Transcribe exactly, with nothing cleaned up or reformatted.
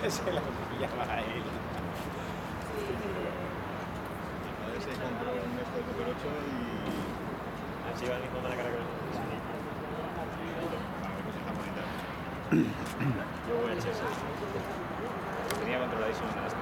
Se lo pillaba a él. Mi padre se compró un esto de Super ocho y... Así va el mismo mala cara que el Vale, pues está bonita. Yo voy a echar eso. Tenía controladísimo en las